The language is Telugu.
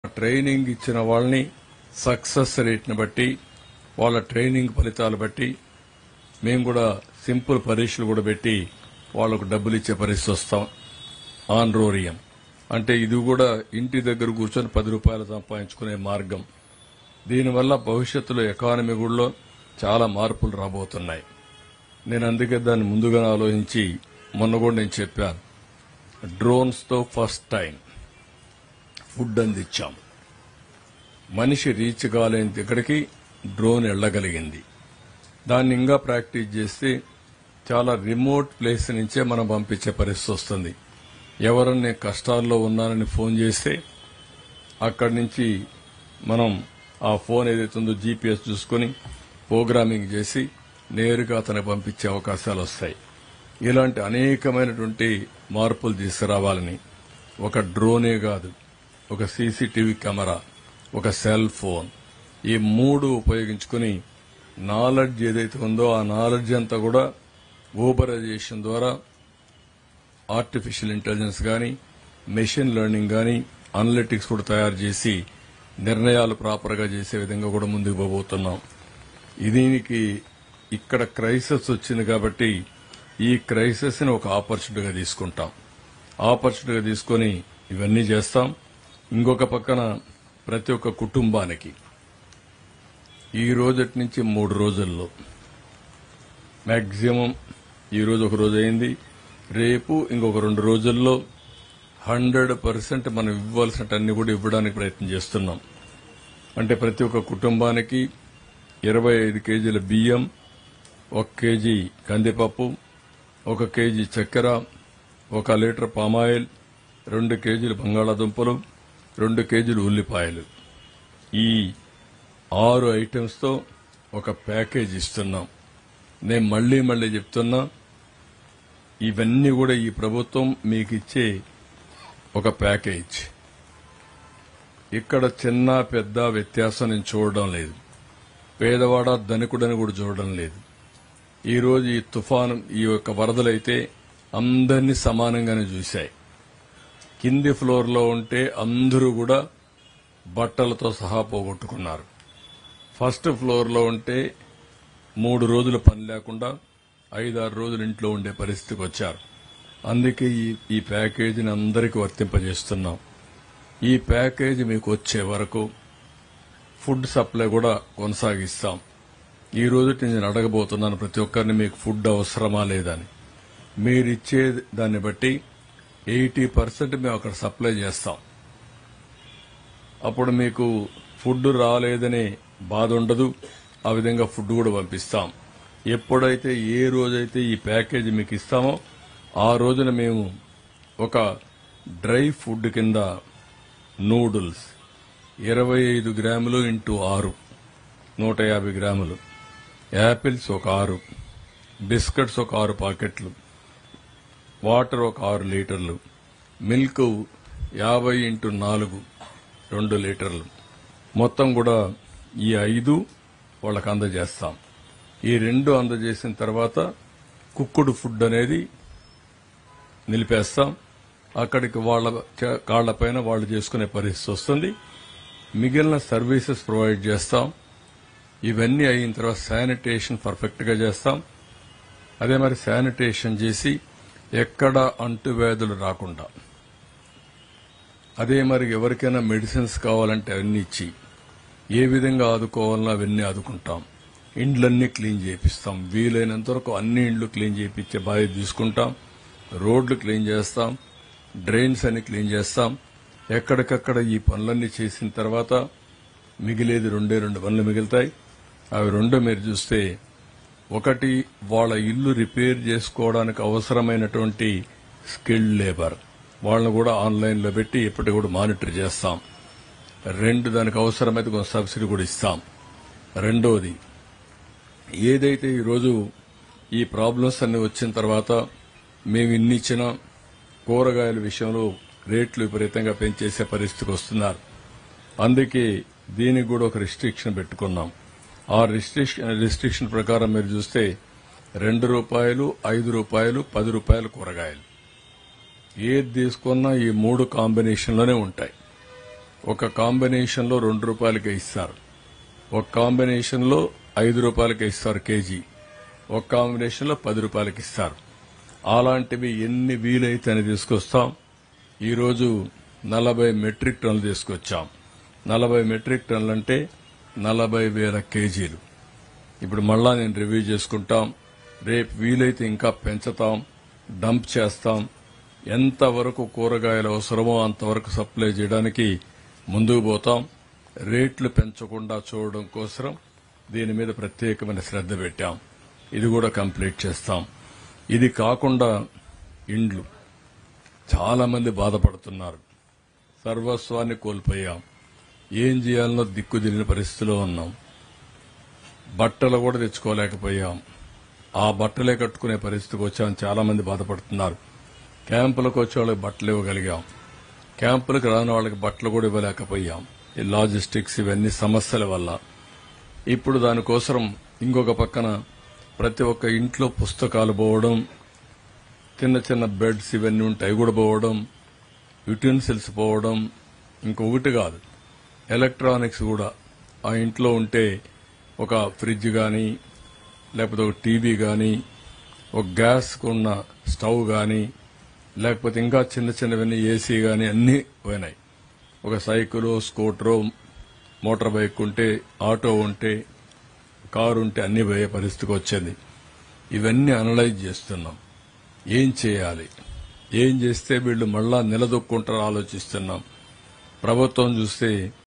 ట్రైనింగ్ ఇచ్చిన వాళ్ళని సక్సెస్ రేట్ని బట్టి వాళ్ళ ట్రైనింగ్ ఫలితాలు బట్టి మేము కూడా సింపుల్ పరీక్షలు కూడా పెట్టి వాళ్లకు డబ్బులు ఇచ్చే పరిస్థితి వస్తాం. ఆన్రోరియం అంటే ఇది కూడా ఇంటి దగ్గర కూర్చొని 10 రూపాయలు సంపాదించుకునే మార్గం. దీనివల్ల భవిష్యత్తులో ఎకానమీ కూడా చాలా మార్పులు రాబోతున్నాయి. నేను అందుకే దాన్ని ముందుగానే ఆలోచించి మొన్న కూడా నేను చెప్పాను, డ్రోన్స్తో ఫస్ట్ టైం ఫుడ్ అందించాం. మనిషి రీచ్ కాలేని దగ్గరికి డ్రోన్ వెళ్లగలిగింది. దాన్ని ఇంకా ప్రాక్టీస్ చేస్తే చాలా రిమోట్ ప్లేస్ నుంచే మనం పంపించే పరిస్థితి వస్తుంది. ఎవరన్నా కష్టాల్లో ఉన్నారని ఫోన్ చేస్తే అక్కడి నుంచి మనం ఆ ఫోన్ ఏదైతుందో జీపీఎస్ చూసుకుని ప్రోగ్రామింగ్ చేసి నేరుగా అతనికి పంపించే అవకాశాలు వస్తాయి. ఇలాంటి అనేకమైనటువంటి మార్పులు తీసుకురావాలని ఒక డ్రోనే కాదు, ఒక సీసీటీవీ కెమెరా, ఒక సెల్ ఫోన్, ఈ 3 ఉపయోగించుకుని నాలెడ్జ్ ఏదైతే ఉందో ఆ నాలెడ్జ్ అంతా కూడా ఊబరైజేషన్ ద్వారా ఆర్టిఫిషియల్ ఇంటెలిజెన్స్ గాని, మెషిన్ లెర్నింగ్ గాని, అనలిటిక్స్ కూడా తయారు చేసి నిర్ణయాలు ప్రాపర్గా చేసే విధంగా కూడా ముందుకు పోబోతున్నాం. దీనికి ఇక్కడ క్రైసిస్ వచ్చింది కాబట్టి ఈ క్రైసిస్ ని ఒక ఆపర్చునిటీగా తీసుకుంటాం. ఆపర్చునిటీగా తీసుకుని ఇవన్నీ చేస్తాం. ఇంకొక పక్కన ప్రతి ఒక్క కుటుంబానికి ఈ రోజటి నుంచి 3 రోజుల్లో మాక్సిమం, ఈ రోజు ఒక రోజు అయింది, రేపు ఇంకొక 2 రోజుల్లో 100% మనం ఇవ్వాల్సినవన్నీ కూడా ఇవ్వడానికి ప్రయత్నం చేస్తున్నాం. అంటే ప్రతి ఒక్క కుటుంబానికి 25 కేజీల బియ్యం, 1 కేజీ కందిపప్పు, 1 కేజీ చక్కెర, 1 లీటర్ పామాయిల్, 2 కేజీలు బంగాళాదుంపలు, 2 కేజీలు ఉల్లిపాయలు, ఈ 6 ఐటమ్స్ తో ఒక ప్యాకేజ్ ఇస్తున్నాం. నేను మళ్లీ చెప్తున్నా, ఇవన్నీ కూడా ఈ ప్రభుత్వం మీకు ఇచ్చే ఒక ప్యాకేజ్. ఇక్కడ చిన్న పెద్ద వ్యత్యాసం నేను చూడడం లేదు. పేదవాడ ధనికుడని కూడా చూడడం లేదు. ఈ రోజు ఈ తుఫాను, ఈ యొక్క వరదలైతే అందరినీ సమానంగానే చూశాయి. కింది ఫ్లోర్ లో ఉంటే అందరూ కూడా బట్టలతో సహా పోగొట్టుకున్నారు. ఫస్ట్ ఫ్లోర్ లో ఉంటే 3 రోజులు పని లేకుండా 5-6 రోజులు ఇంట్లో ఉండే పరిస్థితికి వచ్చారు. అందుకే ఈ ప్యాకేజీని అందరికీ వర్తింపజేస్తున్నాం. ఈ ప్యాకేజీ మీకు వచ్చే వరకు ఫుడ్ సప్లై కూడా కొనసాగిస్తాం. ఈ రోజు నేను అడగబోతున్నాను ప్రతి ఒక్కరిని, మీకు ఫుడ్ అవసరమా లేదని. మీరిచ్చే దాన్ని బట్టి 80% మేము అక్కడ సప్లై చేస్తాం. అప్పుడు మీకు ఫుడ్ రాలేదనే బాధ ఉండదు. ఆ విధంగా ఫుడ్ కూడా పంపిస్తాం. ఎప్పుడైతే ఏ రోజైతే ఈ ప్యాకేజీ మీకు ఇస్తామో ఆ రోజున మేము ఒక డ్రై ఫుడ్ కింద నూడిల్స్ 25 గ్రాములు ఇంటూ 6 150 గ్రాములు, యాపిల్స్ ఒక 6, బిస్కెట్స్ ఒక 6 పాకెట్లు, వాటర్ ఒక 6 లీటర్లు, మిల్క్ 50 ఇంటూ 4 2 లీటర్లు, మొత్తం కూడా ఈ 5 వాళ్ళకి అందజేస్తాం. ఈ 2 అందజేసిన తర్వాత కుక్కుడు ఫుడ్ అనేది నిలిపేస్తాం. అక్కడికి వాళ్ళ కాళ్లపైన వాళ్ళు చేసుకునే పరిస్థితి వస్తుంది. మిగిలిన సర్వీసెస్ ప్రొవైడ్ చేస్తాం. ఇవన్నీ అయిన తర్వాత శానిటేషన్ పర్ఫెక్ట్ గా చేస్తాం. అదే మరి శానిటేషన్ చేసి ఎక్కడ అంటువ్యాధులు రాకుండా, అదే మరి ఎవరికైనా మెడిసిన్స్ కావాలంటే అవన్నీ ఇచ్చి ఏ విధంగా ఆదుకోవాలన్నా అవన్నీ ఆదుకుంటాం. ఇండ్లన్నీ క్లీన్ చేపిస్తాం. వీలైనంత వరకు అన్ని ఇండ్లు క్లీన్ చేయించే బాధ్యత తీసుకుంటాం. రోడ్లు క్లీన్ చేస్తాం, డ్రైన్స్ అన్ని క్లీన్ చేస్తాం. ఎక్కడికక్కడ ఈ పనులన్నీ చేసిన తర్వాత మిగిలేది 2 పనులు మిగులుతాయి. అవి 2 మీరు చూస్తే, ఒకటి వాళ్ళ ఇల్లు రిపేర్ చేసుకోవడానికి అవసరమైనటువంటి స్కిల్డ్ లేబర్, వాళ్ళని కూడా ఆన్లైన్ లో పెట్టి ఎప్పటికీ కూడా మానిటర్ చేస్తాం. 2 దానికి అవసరమైతే కొంత సబ్సిడీ కూడా ఇస్తాం. రెండోది, ఏదైతే ఈరోజు ఈ ప్రాబ్లమ్స్ అన్ని వచ్చిన తర్వాత మేము ఇన్ని ఇచ్చిన కూరగాయల విషయంలో రేట్లు విపరీతంగా పెంచేసే పరిస్థితికి వస్తున్నారు. అందుకే దీనికి కూడా ఒక రిస్ట్రిక్షన్ పెట్టుకున్నాం. ఆ రిస్ట్రిక్షన్ ప్రకారం మీరు చూస్తే ₹2, ₹5, ₹10 కూరగాయలు ఏది తీసుకున్నా ఈ 3 కాంబినేషన్లోనే ఉంటాయి. ఒక కాంబినేషన్లో ₹2 ఇస్తారు, ఒక కాంబినేషన్లో ₹5 ఇస్తారు కేజీ, ఒక కాంబినేషన్లో ₹10 ఇస్తారు. అలాంటివి ఎన్ని వీలైతే అని తీసుకొస్తాం. ఈరోజు 40 మెట్రిక్ టన్నులు తీసుకొచ్చాం. 40 మెట్రిక్ టన్నులు అంటే 40,000 కేజీలు. ఇప్పుడు మళ్ళా నేను రివ్యూ చేసుకుంటాం. రేపు వీలైతే ఇంకా పెంచుతాం, డంప్ చేస్తాం. ఎంతవరకు కూరగాయలు అవసరమో అంతవరకు సప్లై చేయడానికి ముందుకు పోతాం. రేట్లు పెంచకుండా చూడడం కోసం దీని మీద ప్రత్యేకమైన శ్రద్ధ పెట్టాం. ఇది కూడా కంప్లీట్ చేస్తాం. ఇది కాకుండా ఇండ్లు చాలా మంది బాధపడుతున్నారు. సర్వస్వాన్ని కోల్పోయాం. ఏం చేయాలనో దిక్కుదిలిన పరిస్థితిలో ఉన్నాం. బట్టలు కూడా తెచ్చుకోలేకపోయాం. ఆ బట్టలే కట్టుకునే పరిస్థితికి వచ్చాం. చాలా మంది బాధపడుతున్నారు. క్యాంపులకు వచ్చే వాళ్ళకి బట్టలు ఇవ్వగలిగాం, క్యాంపులకు రాని వాళ్ళకి బట్టలు కూడా ఇవ్వలేకపోయాం. ఈ లాజిస్టిక్స్ ఇవన్నీ సమస్యల వల్ల. ఇప్పుడు దానికోసం ఇంకొక పక్కన ప్రతి ఒక్క ఇంట్లో పుస్తకాలు పోవడం, చిన్న చిన్న బెడ్స్ ఇవన్నీ ఉంటాయి కూడా పోవడం, యుటెన్సిల్స్ పోవడం, ఇంకొకటి కాదు ఎలక్ట్రానిక్స్ కూడా. ఆ ఇంట్లో ఉంటే ఒక ఫ్రిడ్జ్ కానీ, లేకపోతే ఒక టీవీ కానీ, ఒక గ్యాస్ ఉన్న స్టవ్ కానీ, లేకపోతే ఇంకా చిన్న చిన్నవన్నీ ఏసీ కానీ అన్నీ పోయినాయి. ఒక సైకిల్, స్కూటరు, మోటార్ బైక్ ఉంటే, ఆటో ఉంటే, కారు ఉంటే అన్ని పోయే పరిస్థితికి వచ్చింది. ఇవన్నీ అనలైజ్ చేస్తున్నాం. ఏం చేయాలి, ఏం చేస్తే వీళ్ళు మళ్ళా నిలదొక్కుంటారో ఆలోచిస్తున్నాం. ప్రభుత్వం చూస్తే